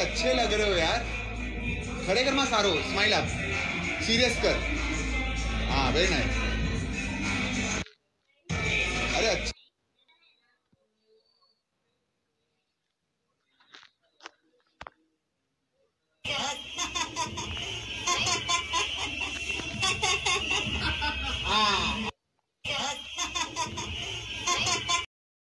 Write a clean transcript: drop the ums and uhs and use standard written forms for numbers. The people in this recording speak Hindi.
अच्छे लग रहे हो यार. खड़े कर मा सारो. स्माइल आप. सीरियस कर. हाँ वेरी नाइस.